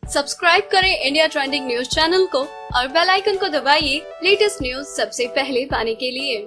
Subscribe करें India trending news channel को और बेल आइकन को दबाइए लेटेस्ट न्यूज सबसे पहले पाने के लिए।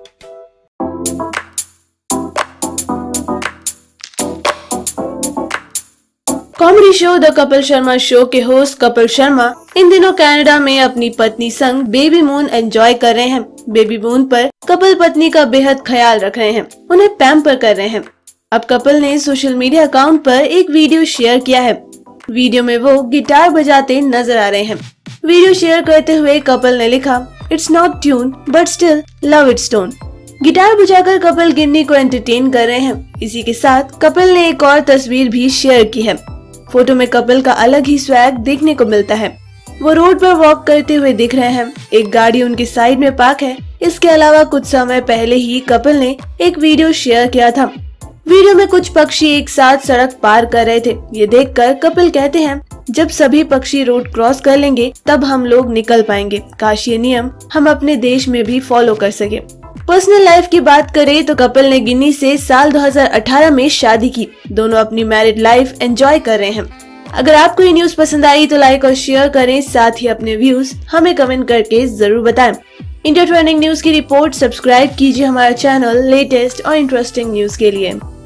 Comedy show the Kapil Sharma show के होस्ट कपिल शर्मा इन दिनों कनाडा में अपनी पत्नी संग बेबी मून एंजॉय कर रहे हैं। बेबी मून पर कपिल पत्नी का बेहद ख्याल रख रहे हैं, उन्हें पैम्पर कर रहे हैं। अब कपिल ने सोशल मीडिया अकाउंट पर एक वीडियो शेयर किया है। वीडियो में वो गिटार बजाते नजर आ रहे हैं। वीडियो शेयर करते हुए कपिल ने लिखा, it's not tune but still love its tone. Guitar बजाकर कपिल गिन्नी को एंटरटेन कर रहे हैं। इसी के साथ कपिल ने एक और तस्वीर भी शेयर की है। फोटो में कपिल का अलग ही स्वैग देखने को मिलता है। वो रोड पर वॉक करते हुए दिख रहे हैं। एक गाड़ी उनकी साइड में पार्क है। इसके अलावा कुछ समय पहले ही कपिल ने एक वीडियो शेयर किया था। वीडियो में कुछ पक्षी एक साथ सड़क पार कर रहे थे। ये देखकर कपिल कहते हैं, जब सभी पक्षी रोड क्रॉस कर लेंगे तब हम लोग निकल पाएंगे। काश ये नियम हम अपने देश में भी फॉलो कर सके। पर्सनल लाइफ की बात करें तो कपिल ने गिन्नी से साल 2018 में शादी की। दोनों अपनी मैरिड लाइफ एंजॉय कर रहे हैं। अगर आपको ये न्यूज पसंद आई तो लाइक और शेयर करें, साथ ही अपने व्यूज हमें कमेंट करके जरूर बताएं। इंडिया ट्रेंडिंग न्यूज की रिपोर्ट सब्सक्राइब कीजिए हमारा चैनल लेटेस्ट और इंटरेस्टिंग न्यूज के लिए।